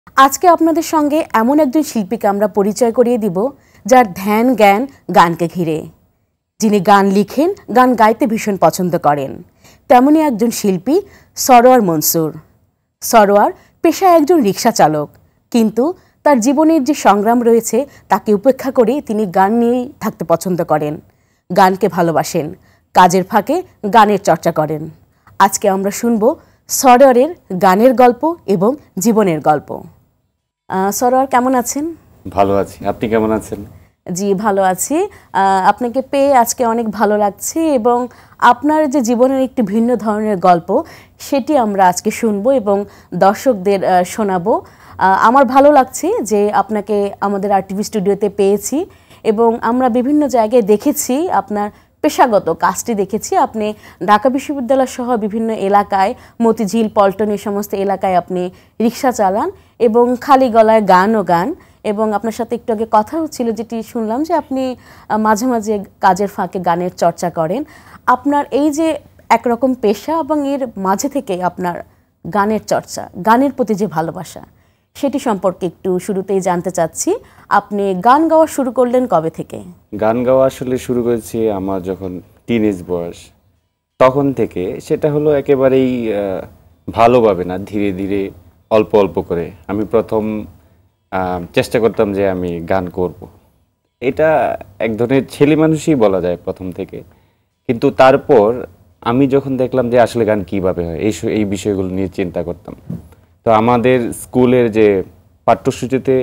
আজকে আপনাদের সঙ্গে এমন একজন শিল্পীকে আমরা পরিচয় করিয়ে দিব যার ধ্যান জ্ঞান গানকে ঘিরে, যিনি গান লিখেন, গান গাইতে ভীষণ পছন্দ করেন। তেমনই একজন শিল্পী সরোয়ার মনসুর। সরোয়ার পেশায় একজন রিকশা চালক, কিন্তু তার জীবনের যে সংগ্রাম রয়েছে তাকে উপেক্ষা করে তিনি গান নিয়েই থাকতে পছন্দ করেন, গানকে ভালোবাসেন, কাজের ফাঁকে গানের চর্চা করেন। আজকে আমরা শুনব সরোয়ারের গানের গল্প এবং জীবনের গল্প। সরোয়ার কেমন আছেন? ভালো আছি, আপনি কেমন আছেন? জি ভালো আছি। আপনাকে পেয়ে আজকে অনেক ভালো লাগছে এবং আপনার যে জীবনের একটি ভিন্ন ধরনের গল্প সেটি আমরা আজকে শুনবো এবং দর্শকদের শোনাবো। আমার ভালো লাগছে যে আপনাকে আমাদের আরটিভি স্টুডিওতে পেয়েছি এবং আমরা বিভিন্ন জায়গায় দেখেছি আপনার পেশাগত কাজটি দেখেছি। আপনি ঢাকা বিশ্ববিদ্যালয় সহ বিভিন্ন এলাকায়, মতিঝিল, পল্টন, এই সমস্ত এলাকায় আপনি রিক্সা চালান এবং খালি গলায় গান এবং আপনার সাথে একটু আগে কথা হচ্ছিল, যেটি শুনলাম যে আপনি মাঝে মাঝে কাজের ফাঁকে গানের চর্চা করেন। আপনার এই যে একরকম পেশা এবং এর মাঝে থেকে আপনার গানের চর্চা, গানের প্রতি যে ভালোবাসা, সেটি সম্পর্কে একটু শুরুতেই জানতে চাচ্ছি। আপনি গান গাওয়া শুরু করলেন কবে থেকে? গান গাওয়া আসলে শুরু করেছি আমার যখন টিনেজ বয়স, তখন থেকে। সেটা হলো একেবারেই ভালোভাবে না, ধীরে ধীরে অল্প অল্প করে। আমি প্রথম চেষ্টা করতাম যে আমি গান করব। এটা এক ধরনের ছেলে মানুষই বলা যায় প্রথম থেকে, কিন্তু তারপর আমি যখন দেখলাম যে আসলে গান কিভাবে হয়, এই বিষয়গুলো নিয়ে চিন্তা করতাম। তো আমাদের স্কুলের যে পাঠ্যসূচিতে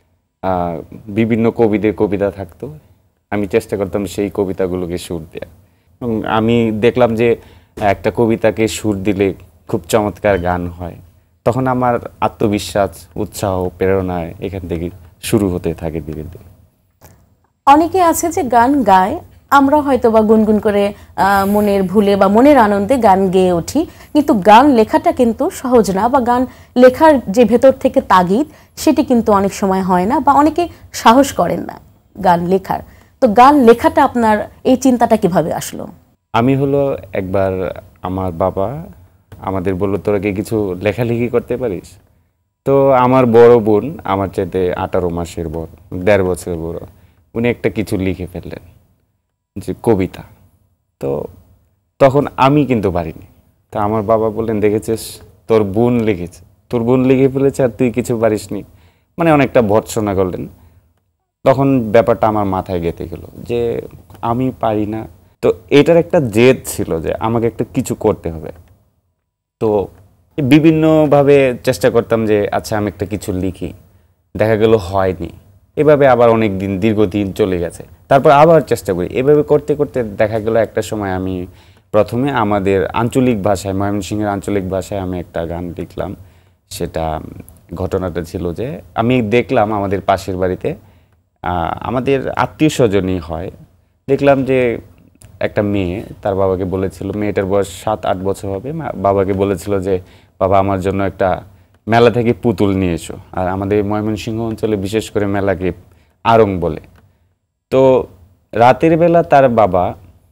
বিভিন্ন কবিদের কবিতা থাকতো, আমি চেষ্টা করতাম সেই কবিতাগুলোকে সুর দেওয়া। এবং আমি দেখলাম যে একটা কবিতাকে সুর দিলে খুব চমৎকার গান হয়। তখন আমার আত্মবিশ্বাস, উৎসাহ, প্রেরণায় এখান থেকে শুরু হতে থাকে ধীরে ধীরে। অনেকে আছে যে গান গায়, আমরা হয়তো বা গুনগুন করে মনের ভুলে বা মনের আনন্দে গান গেয়ে উঠি, কিন্তু গান লেখাটা কিন্তু সহজ না, বা গান লেখার যে ভেতর থেকে তাগিদ সেটি কিন্তু অনেক সময় হয় না, বা অনেকে সাহস করেন না গান লেখার। তো গান লেখাটা আপনার এই চিন্তাটা কিভাবে আসলো? আমি হলো একবার আমার বাবা আমাদের বললো, তোরা কি কিছু লেখালেখি করতে পারিস? তো আমার বড় বোন, আমার চাইতে 18 মাসের বড়, 1.5 বছরের বড়, উনি একটা কিছু লিখে ফেললেন, যে কবিতা। তো তখন আমি কিন্তু পারিনি। তা আমার বাবা বললেন, দেখেছিস তোর বোন লিখেছে, তোর বোন লিখে ফেলেছে আর তুই কিছু পারিসনি, মানে অনেকটা ভর্ৎসনা করলেন। তখন ব্যাপারটা আমার মাথায় গেঁথে গেল যে আমি পারি না। তো এটার একটা জেদ ছিল যে আমাকে একটা কিছু করতে হবে। তো বিভিন্নভাবে চেষ্টা করতাম যে আচ্ছা আমি একটা কিছু লিখি, দেখা গেল হয়নি। এভাবে আবার অনেক দিন, দীর্ঘদিন চলে গেছে। তারপর আবার চেষ্টা করি, এভাবে করতে করতে দেখা গেল একটা সময় আমি প্রথমে আমাদের আঞ্চলিক ভাষায়, ময়মনসিংহের আঞ্চলিক ভাষায় আমি একটা গান লিখলাম। সেটা ঘটনাটা ছিল যে আমি দেখলাম আমাদের পাশের বাড়িতে আমাদের আত্মীয় স্বজনই হয়, দেখলাম যে একটা মেয়ে তার বাবাকে বলেছিল, মেয়েটার বয়স 7-8 বছর হবে, বাবাকে বলেছিল যে বাবা আমার জন্য একটা মেলা থেকে পুতুল নিয়ে এসো। আর আমাদের ময়মনসিংহ অঞ্চলে বিশেষ করে মেলাকে আড়ং বলে। তো রাতের বেলা তার বাবা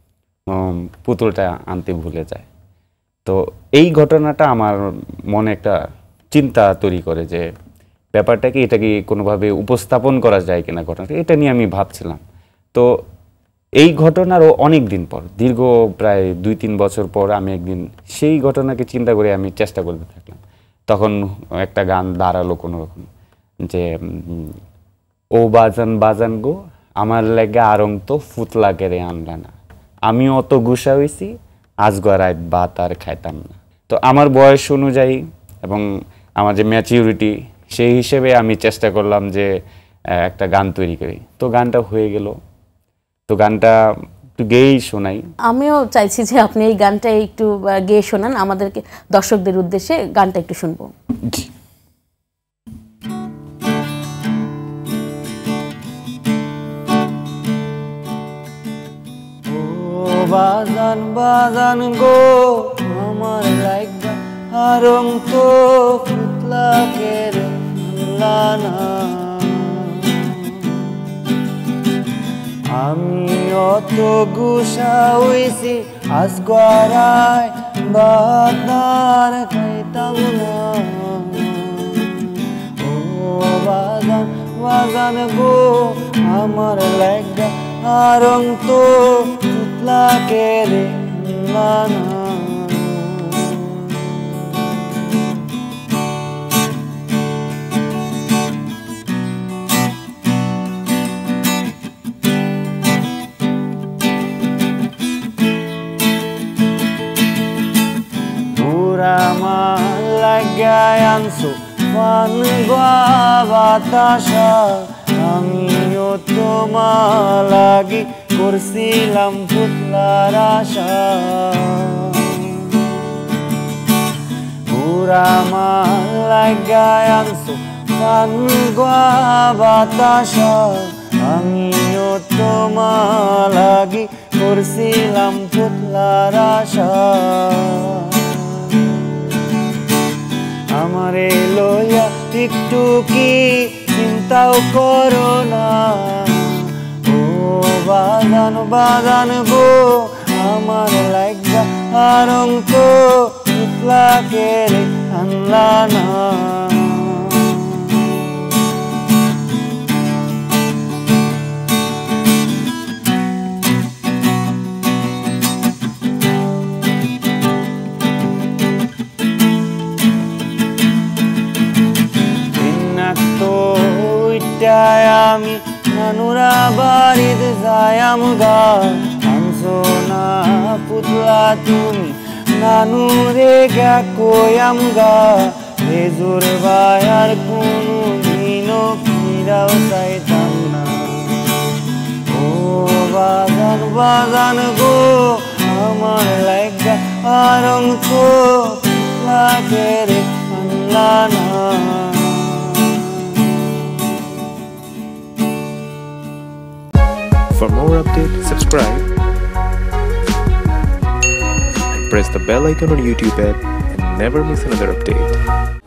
পুতুলটা আনতে ভুলে যায়। তো এই ঘটনাটা আমার মনে একটা চিন্তা তৈরি করে যে ব্যাপারটা কি, এটা কি কোনোভাবে উপস্থাপন করা যায় কিনা ঘটনাটা, এটা নিয়ে আমি ভাবছিলাম। তো এই ঘটনারও অনেক দিন পর, দীর্ঘ প্রায় 2-3 বছর পর, আমি একদিন সেই ঘটনাকে চিন্তা করে আমি চেষ্টা করতে থাকলাম। তখন একটা গান দাঁড়ালো কোনো রকম, যে ও বাজান বাজান গো আমার লেগে আরং তো ফুতলা কেড়ে আনলা না, আমি অত গুসা হয়েছি আজ গড়ায় ভাত আর খাইতাম না। তো আমার বয়স অনুযায়ী এবং আমার যে ম্যাচিউরিটি, সেই হিসেবে আমি চেষ্টা করলাম যে একটা গান তৈরি করি। তো গানটা হয়ে গেল। তো গানটা একটু গেয়েই শোনাই। আমিও চাইছি যে আপনি এই গানটা একটু গেয়ে শোনান আমাদেরকে, দর্শকদের উদ্দেশ্যে গানটা একটু শুনবো। বাজান বাজান গো আমার লাগা আরং তো ফুতলা কেড়ে আনলা না, আমি অত গুসা হইছি আজ গড়ায় ভাত আর খাইতাম না। ও বাজান বাজান গো আমার লাগা আরং তো পুতলা কে রে লানা লাগায় আনছো পান বাতাসা আমিও তোমার লাগি করছিলাম পুতলার আশা পুরা মাল লাগায় আনছো পান বাতাসা আমিও তোমার লাগি করছিলাম পুতলার আশা আমারে লইয়া একটু কি চিন্তাও করো না ও বাজান বাজান গো আমার লাগা আরং তো পুতলা কে রে আনলা না আমি নানুরা বাড়িতে যায়াম গা আনছো না পুতলা তুমি নানুরে গা কয়াম গা হেজুর বায়ার কোনো দিনও ফিরাও চাইতাম না ও বাজান বাজান গো আমার লাগা আরং তো পুতলা কে রে আনলা না For more updates, subscribe and press the bell icon on YouTube app and never miss another update.